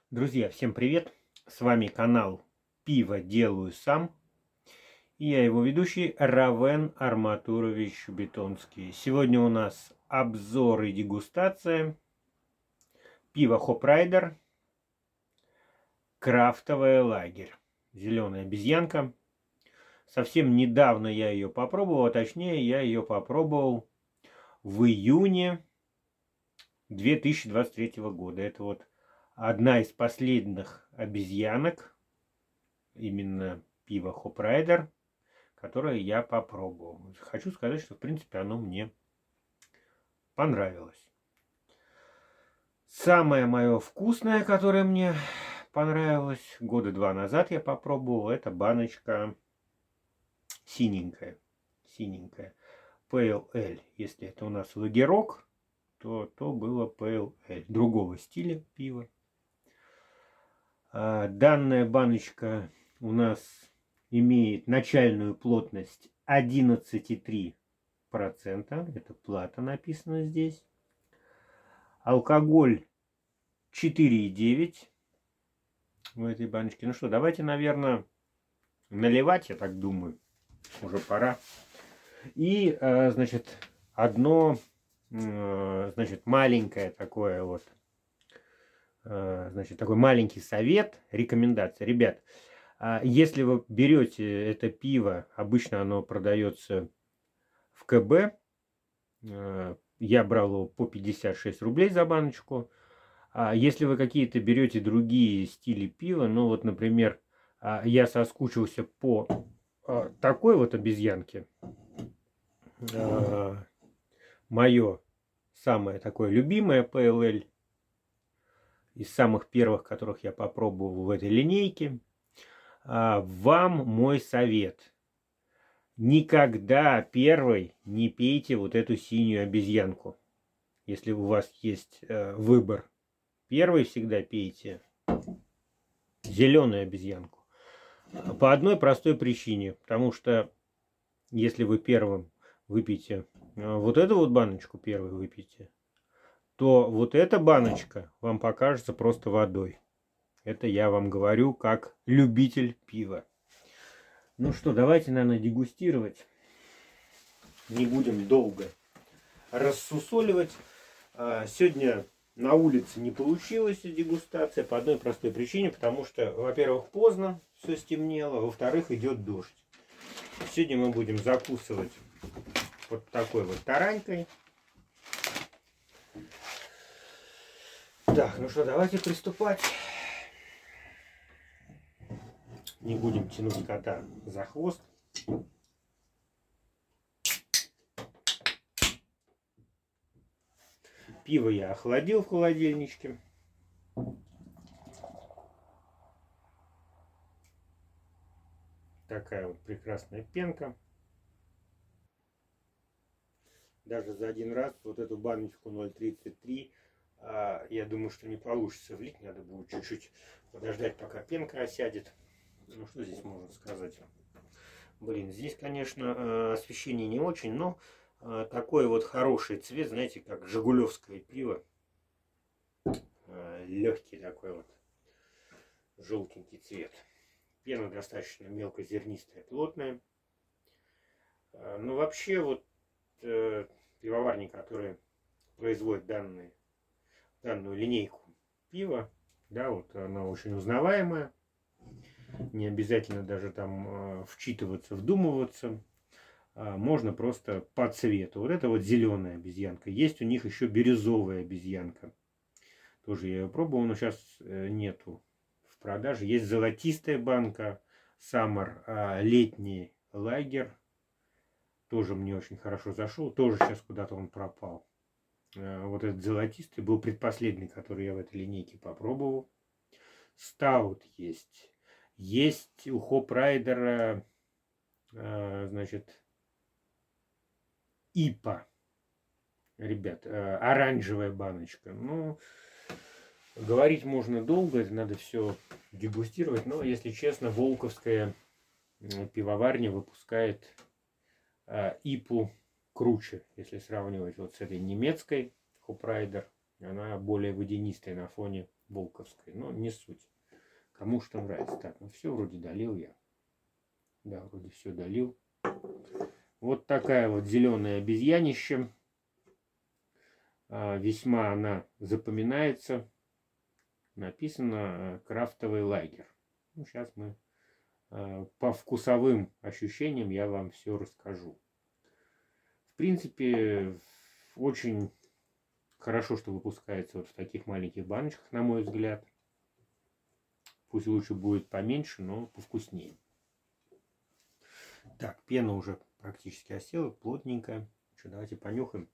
Друзья, всем привет! С вами канал Пиво делаю сам. И я его ведущий Равен Арматурович Бетонский. Сегодня у нас обзор и дегустация пива Хопрайдер крафтовая лагерь. Зеленая обезьянка. Совсем недавно я ее попробовал, а точнее я ее попробовал в июне 2023 года. Это вот одна из последних обезьянок, именно пиво Хопрайдер, которое я попробовал. Хочу сказать, что в принципе оно мне понравилось. Самое мое вкусное, которое мне понравилось, года 2 назад я попробовал, это баночка синенькая. Pale Ale. Если это у нас лагерок, то было Pale Ale. Другого стиля пива. Данная баночка у нас имеет начальную плотность 11,3%. Это плата написано здесь. Алкоголь 4,9 в этой баночке. Ну что, давайте, наверное, наливать, я так думаю. Уже пора. И, значит, одно, значит, маленькое такое вот, значит, такой маленький совет, рекомендация. Ребят, если вы берете это пиво, обычно оно продается в КБ. Я брал его по 56 рублей за баночку. Если вы какие-то берете другие стили пива, ну вот, например, я соскучился по такой вот обезьянке. Мое самое такое любимое PLL, из самых первых, которых я попробовал в этой линейке. Вам мой совет. Никогда первой не пейте вот эту синюю обезьянку. Если у вас есть выбор. Первой всегда пейте зеленую обезьянку. По одной простой причине. Потому что если вы первым выпьете вот эту вот баночку, первой выпьете, то вот эта баночка вам покажется просто водой. Это я вам говорю как любитель пива. Ну что, давайте, наверное, дегустировать. Не будем долго рассусоливать. Сегодня на улице не получилась дегустация по одной простой причине, потому что, во-первых, поздно все стемнело, во-вторых, идет дождь. Сегодня мы будем закусывать вот такой вот таранькой. Так, ну что, давайте приступать. Не будем тянуть кота за хвост. Пиво я охладил в холодильничке. Такая вот прекрасная пенка. Даже за один раз вот эту баночку 0,33 я думаю, что не получится влить. Надо будет чуть-чуть подождать, пока пенка осядет. Ну что здесь можно сказать? Блин, здесь, конечно, освещение не очень, но такой вот хороший цвет, знаете, как жигулевское пиво. Легкий такой вот желтенький цвет. Пена достаточно мелкозернистая, плотная. Но вообще вот пивоварни, которые производят данную линейку пива, да, вот она очень узнаваемая. Не обязательно даже там вчитываться, вдумываться. Можно просто по цвету. Вот это вот зеленая обезьянка. Есть у них еще бирюзовая обезьянка. Тоже я ее пробовал, но сейчас нету в продаже. Есть золотистая банка Summer, летний лагерь. Тоже мне очень хорошо зашел. Тоже сейчас куда-то он пропал. Вот этот золотистый был предпоследний, который я в этой линейке попробовал. Стаут есть. Есть у Хопрайдера, значит, ИПА. Ребят, оранжевая баночка. Ну, говорить можно долго, это надо все дегустировать. Но, если честно, Волковская пивоварня выпускает ИПу круче, если сравнивать вот с этой немецкой Хопрайдер. Она более водянистая на фоне волковской. Но не суть. Кому что нравится. Так, ну все вроде долил я. Да, вроде все долил. Вот такая вот зеленая обезьянище. Весьма она запоминается. Написано крафтовый лагерь. Ну, сейчас мы по вкусовым ощущениям я вам все расскажу. В принципе, очень хорошо, что выпускается вот в таких маленьких баночках, на мой взгляд. Пусть лучше будет поменьше, но повкуснее. Так, пена уже практически осела, плотненькая. Что, давайте понюхаем.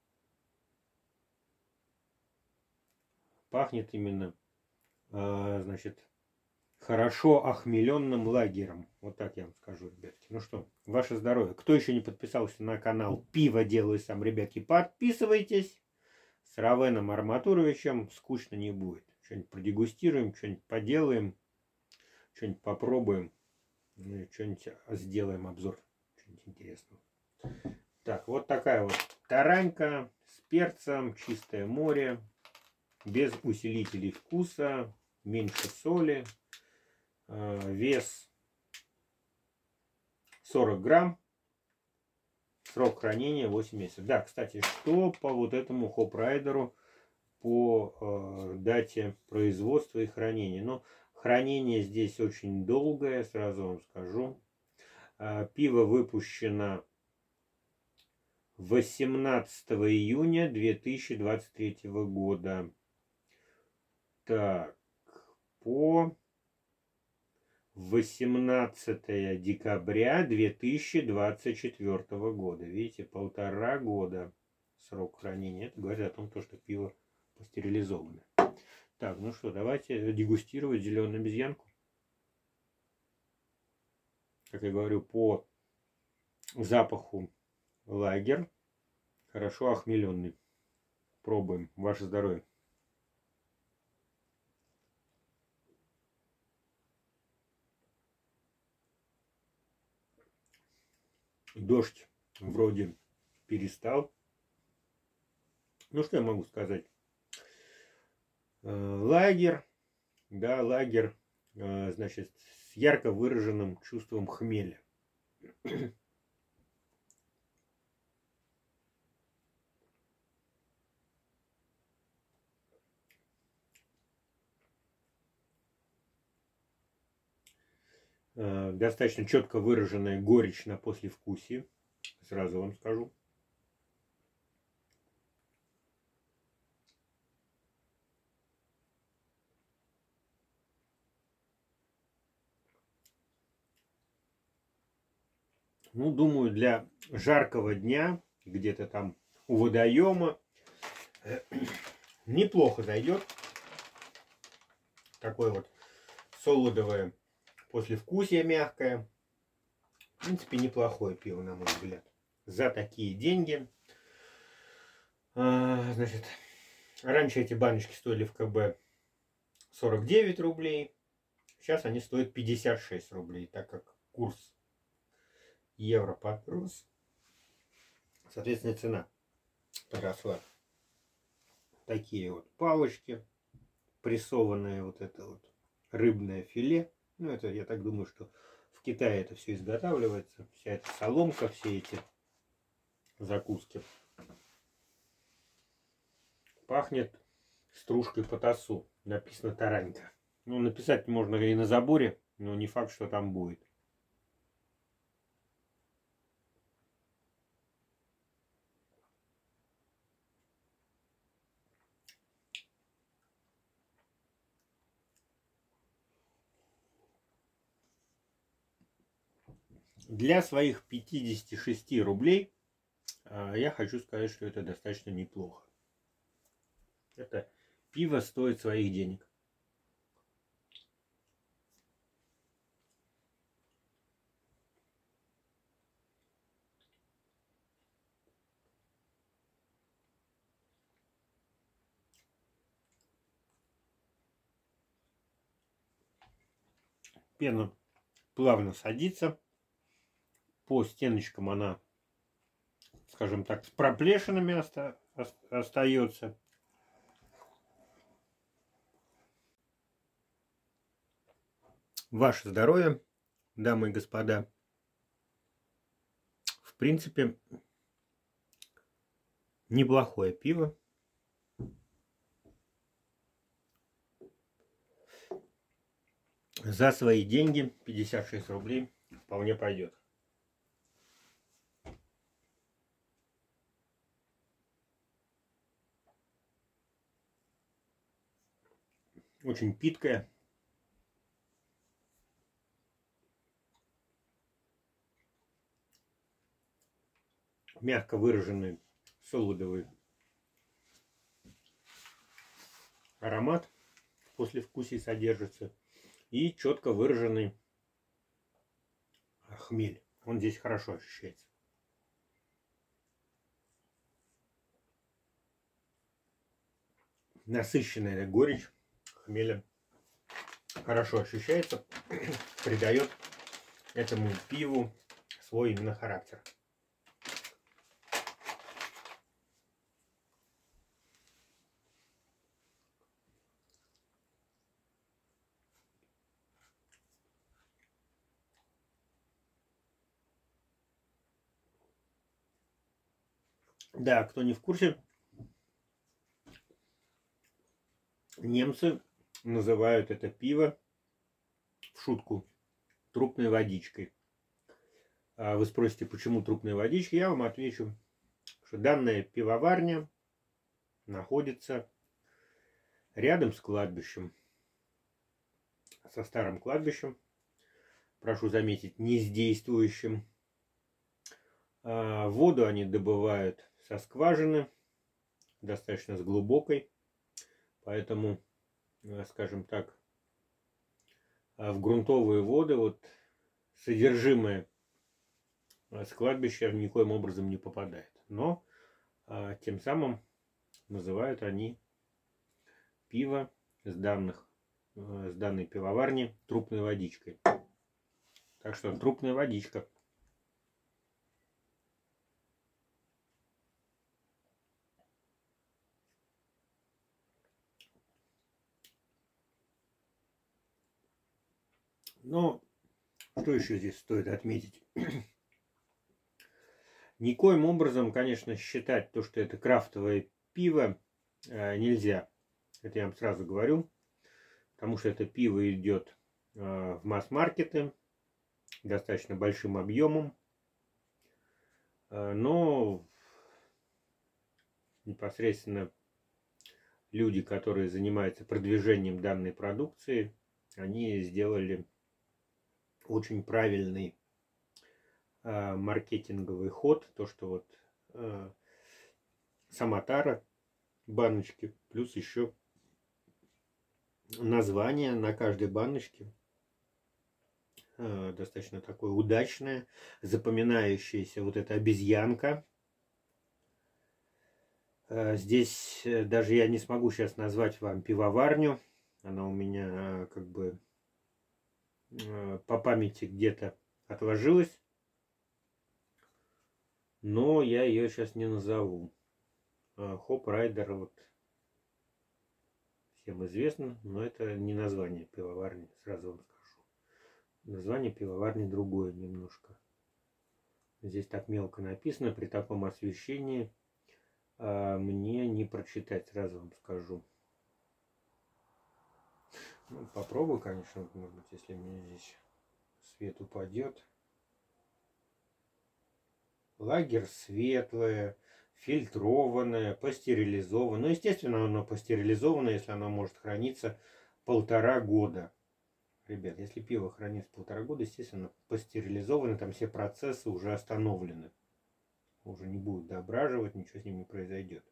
Пахнет именно, значит, хорошо охмеленным лагерем. Вот так я вам скажу, ребятки. Ну что, ваше здоровье. Кто еще не подписался на канал Пиво делаю сам, ребятки, подписывайтесь. С Равеном Арматуровичем скучно не будет. Что-нибудь продегустируем, что-нибудь поделаем, что-нибудь попробуем. Ну, что-нибудь сделаем обзор. Что-нибудь интересного. Так, вот такая вот таранька с перцем, чистое море, без усилителей вкуса, меньше соли. Вес 40 грамм. Срок хранения 8 месяцев. Да, кстати, что по вот этому хоп-райдеру по дате производства и хранения? Ну, хранение здесь очень долгое, сразу вам скажу. Пиво выпущено 18 июня 2023 года. Так, по 18 декабря 2024 года. Видите, 1,5 года срок хранения. Это говорит о том, что пиво пастерилизованное. Так, ну что, давайте дегустировать зеленую обезьянку. Как я говорю, по запаху лагерь. Хорошо охмеленный. Пробуем. Ваше здоровье. Дождь вроде перестал. Ну, что я могу сказать? Лагерь, да, лагерь, значит, с ярко выраженным чувством хмеля. Достаточно четко выраженная горечь на послевкусии, сразу вам скажу. Ну, думаю, для жаркого дня, где-то там у водоема, неплохо зайдет. Такое вот солодовое послевкусие мягкое. В принципе, неплохое пиво, на мой взгляд. За такие деньги. Значит, раньше эти баночки стоили в КБ 49 рублей. Сейчас они стоят 56 рублей, так как курс евро подрос. Соответственно, цена поросла. Такие вот палочки, прессованное вот это вот рыбное филе. Ну, это, я так думаю, что в Китае это все изготавливается. Вся эта соломка, все эти закуски. Пахнет стружкой потасу. Написано таранька. Ну, написать можно и на заборе, но не факт, что там будет. Для своих 56 рублей я хочу сказать, что это достаточно неплохо. Это пиво стоит своих денег. Пена плавно садится. По стеночкам она, скажем так, с проплешинами остается. Ваше здоровье, дамы и господа. В принципе, неплохое пиво. За свои деньги 56 рублей вполне пойдет. Очень питкое. Мягко выраженный солодовый аромат в послевкусии содержится. И четко выраженный хмель. Он здесь хорошо ощущается. Насыщенная горечь хмеля хорошо ощущается, придает этому пиву свой именно характер. Да, кто не в курсе, немцы называют это пиво в шутку трупной водичкой. А вы спросите, почему трупная водичка? Я вам отвечу, что данная пивоварня находится рядом с кладбищем, со старым кладбищем, прошу заметить, не с действующим. Воду они добывают со скважины, достаточно с глубокой, поэтому, скажем так, в грунтовые воды вот содержимое с кладбища никоим образом не попадает. Но тем самым называют они пиво с данной пивоварни трупной водичкой. Так что трупная водичка. Но что еще здесь стоит отметить? Никоим образом, конечно, считать то, что это крафтовое пиво, нельзя. Это я вам сразу говорю. Потому что это пиво идет в масс-маркеты достаточно большим объемом. Но непосредственно люди, которые занимаются продвижением данной продукции, они сделали очень правильный маркетинговый ход. То, что вот сама тара баночки, плюс еще название на каждой баночке достаточно такое удачное, запоминающееся, вот эта обезьянка. Здесь даже я не смогу сейчас назвать вам пивоварню. Она у меня как бы по памяти где-то отложилась. Но я ее сейчас не назову. Хоп Райдер вот всем известно, но это не название пивоварни, сразу вам скажу. Название пивоварни другое немножко. Здесь так мелко написано, при таком освещении мне не прочитать, сразу вам скажу. Ну, попробую, конечно, может быть, если мне здесь свет упадет. Лагерь светлое, фильтрованное, пастерилизованное. Ну, естественно, оно пастерилизованное, если оно может храниться 1,5 года. Ребят, если пиво хранится 1,5 года, естественно, пастерилизовано, там все процессы уже остановлены. Уже не будут дображивать, ничего с ним не произойдет.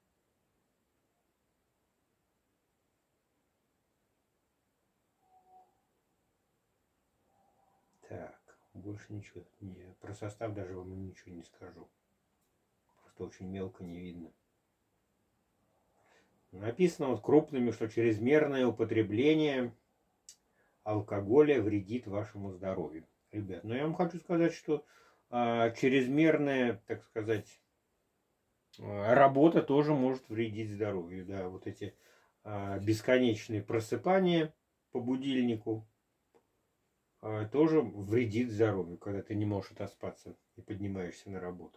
Так, больше ничего. Про состав даже вам ничего не скажу. Просто очень мелко не видно. Написано вот крупными, что чрезмерное употребление алкоголя вредит вашему здоровью. Ребят, но я вам хочу сказать, что чрезмерная, так сказать, работа тоже может вредить здоровью. Да, вот эти бесконечные просыпания по будильнику, тоже вредит здоровью, когда ты не можешь отоспаться и поднимаешься на работу.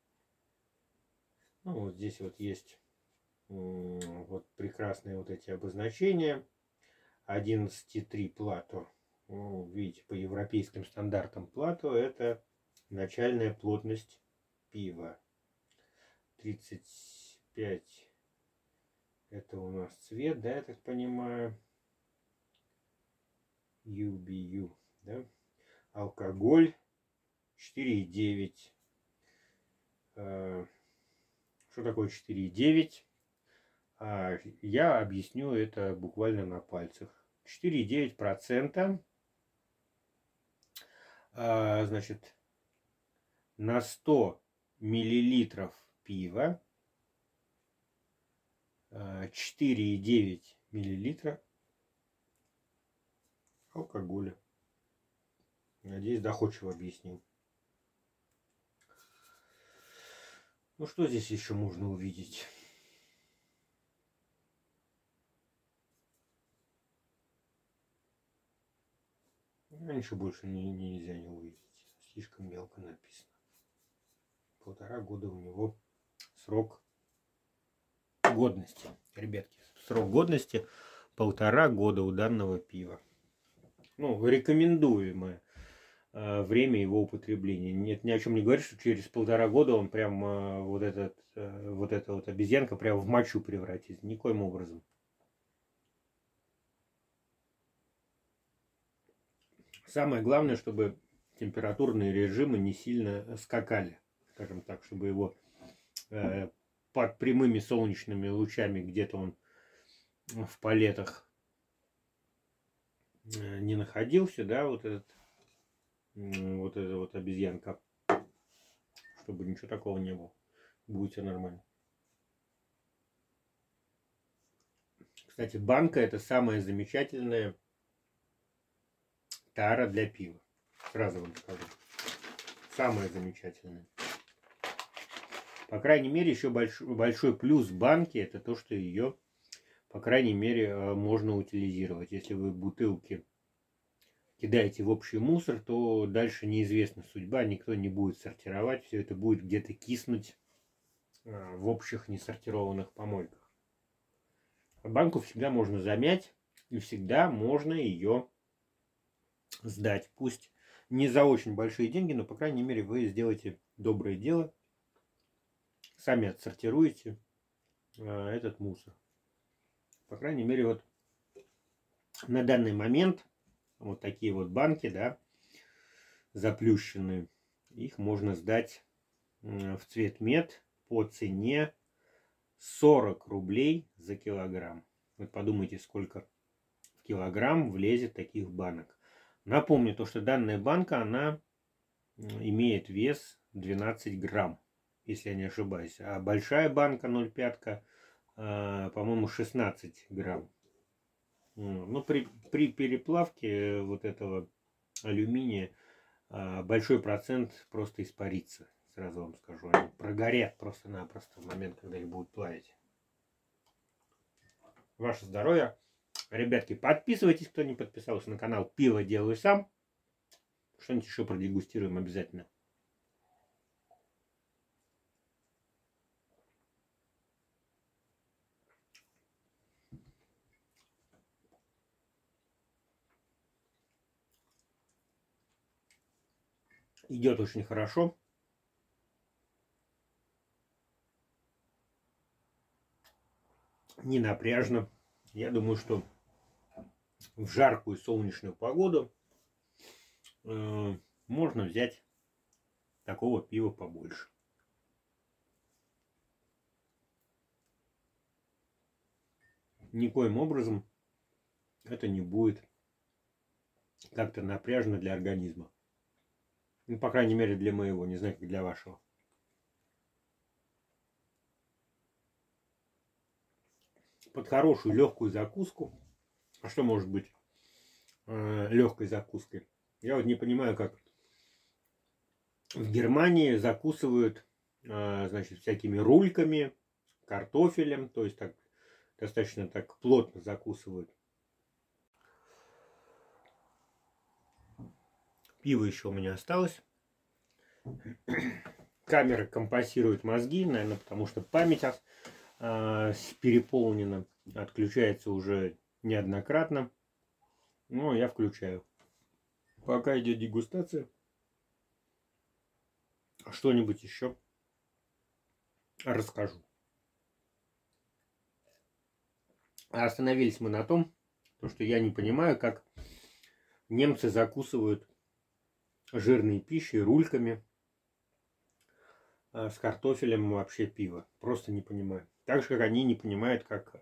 Ну, вот здесь вот есть вот прекрасные вот эти обозначения. 11,3 плато. Ну, видите, по европейским стандартам плато это начальная плотность пива. 35 это у нас цвет, да, я так понимаю. UBU, да? Алкоголь 4,9. Что такое 4,9? Я объясню это буквально на пальцах. 4,9%, значит, на 100 миллилитров пива 4,9 миллилитра алкоголя. Надеюсь, доходчиво объяснил. Ну, что здесь еще можно увидеть? Раньше больше нельзя не увидеть. Слишком мелко написано. 1,5 года у него срок годности. Ребятки, срок годности 1,5 года у данного пива. Ну, рекомендуемое время его употребления. Нет, ни о чем не говорит, что через 1,5 года он прям вот эта вот обезьянка прям в мочу превратится. Никоим образом. Самое главное, чтобы температурные режимы не сильно скакали. Скажем так, чтобы его под прямыми солнечными лучами где-то он в палетах не находился, да, вот эта вот обезьянка, чтобы ничего такого не было. Будет все нормально. Кстати, банка это самая замечательная тара для пива. Сразу вам скажу. Самая замечательная. По крайней мере, еще большой плюс банки это то, что ее, по крайней мере, можно утилизировать. Если вы бутылки кидаете в общий мусор, то дальше неизвестна судьба, никто не будет сортировать, все это будет где-то киснуть в общих несортированных помойках. Банку всегда можно замять и всегда можно ее сдать. Пусть не за очень большие деньги, но по крайней мере вы сделаете доброе дело, сами отсортируете этот мусор. По крайней мере вот на данный момент вот такие вот банки, да, заплющенные, их можно сдать в цветмет по цене 40 рублей за килограмм. Вот подумайте, сколько в килограмм влезет таких банок. Напомню, то, что данная банка, она имеет вес 12 грамм, если я не ошибаюсь. А большая банка 0,5, по-моему, 16 грамм. Но при переплавке вот этого алюминия большой процент просто испарится. Сразу вам скажу. Они прогорят просто-напросто в момент, когда их будут плавить. Ваше здоровье. Ребятки, подписывайтесь, кто не подписался на канал Пиво делаю сам. Что-нибудь еще продегустируем обязательно. Идет очень хорошо. Не напряжно. Я думаю, что в жаркую солнечную погоду можно взять такого пива побольше. Никоим образом это не будет как-то напряжно для организма. Ну, по крайней мере, для моего, не знаю, как для вашего. Под хорошую легкую закуску. А что может быть легкой закуской? Я вот не понимаю, как в Германии закусывают, значит, всякими рульками, картофелем, то есть так достаточно так плотно закусывают. Пиво еще у меня осталось. Камера компенсирует мозги, наверное, потому что память переполнена. Отключается уже неоднократно. Но я включаю. Пока идет дегустация. Что-нибудь еще расскажу. Остановились мы на том, что я не понимаю, как немцы закусывают жирные пищи рульками с картофелем вообще пиво. Просто не понимаю. Так же, как они не понимают, как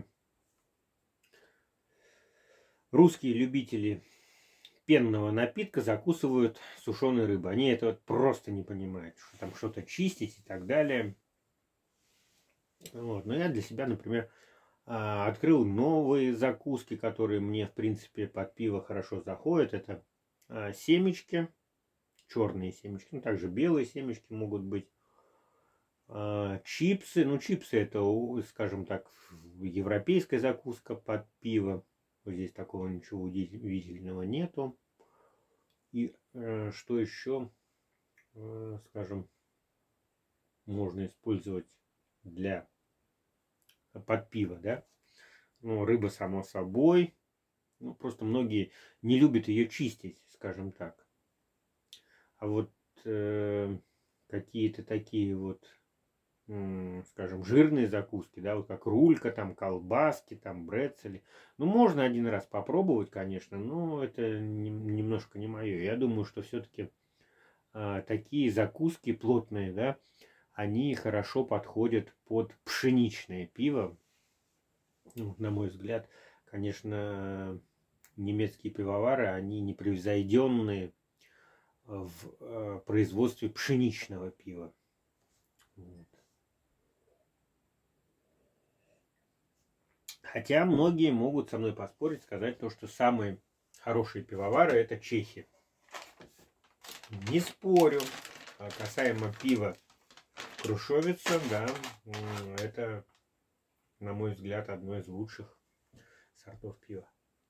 русские любители пенного напитка закусывают сушеной рыбой. Они это вот просто не понимают, что там что-то чистить и так далее. Вот. Но я для себя, например, открыл новые закуски, которые мне, в принципе, под пиво хорошо заходят. Это семечки, черные семечки, ну, также белые семечки могут быть. Чипсы, ну, чипсы это, скажем так, европейская закуска под пиво. Вот здесь такого ничего удивительного нету. И что еще, скажем, можно использовать под пиво, да? Ну, рыба, само собой. Ну, просто многие не любят ее чистить, скажем так. А вот какие-то такие вот, скажем, жирные закуски, да, вот как рулька, там, колбаски, там, брецели. Ну, можно один раз попробовать, конечно, но это немножко не мое. Я думаю, что все-таки такие закуски плотные, да, они хорошо подходят под пшеничное пиво. Ну, на мой взгляд, конечно, немецкие пивовары, они непревзойденные в производстве пшеничного пива. Вот. Хотя многие могут со мной поспорить, сказать то, что самые хорошие пивовары это чехи. Не спорю. Касаемо пива Крушовица, да, это, на мой взгляд, одно из лучших сортов пива.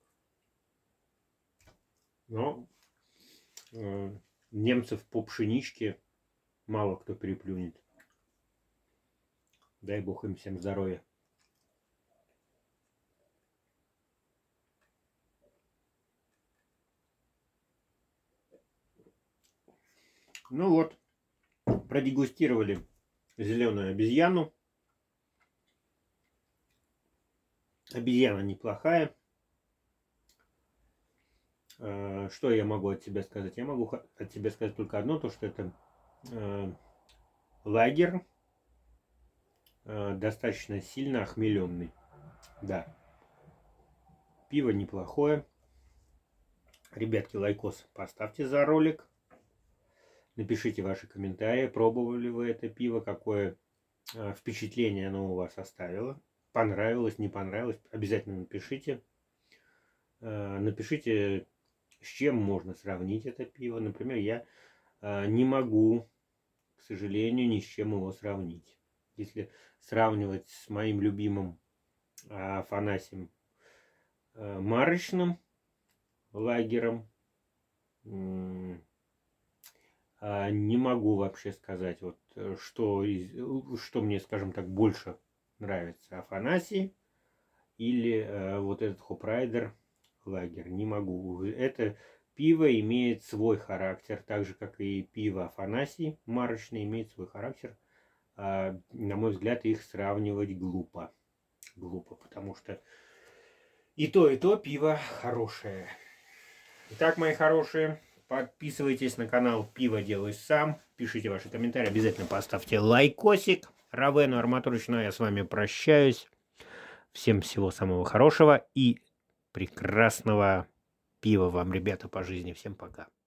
Но немцев по пшеничке мало кто переплюнет. Дай бог им всем здоровья. Ну вот, продегустировали зеленую обезьяну. Обезьяна неплохая. Что я могу от себя сказать? Я могу от себя сказать только одно, то что это лагер достаточно сильно охмеленный. Да. Пиво неплохое. Ребятки, лайкос поставьте за ролик. Напишите ваши комментарии, пробовали вы это пиво, какое впечатление оно у вас оставило. Понравилось, не понравилось, обязательно напишите. Напишите, с чем можно сравнить это пиво. Например, я не могу, к сожалению, ни с чем его сравнить. Если сравнивать с моим любимым Афанасием Марочным лагером, не могу вообще сказать, вот, что мне, скажем так, больше нравится, Афанасий или вот этот Хопрайдер лагерь. Не могу. Это пиво имеет свой характер, так же, как и пиво Афанасий марочное имеет свой характер. На мой взгляд, их сравнивать глупо. Глупо, потому что и то пиво хорошее. Итак, мои хорошие, подписывайтесь на канал Пиво Делаю Сам. Пишите ваши комментарии. Обязательно поставьте лайкосик. Равену Арматурочную. Я с вами прощаюсь. Всем всего самого хорошего и прекрасного пива вам, ребята, по жизни. Всем пока.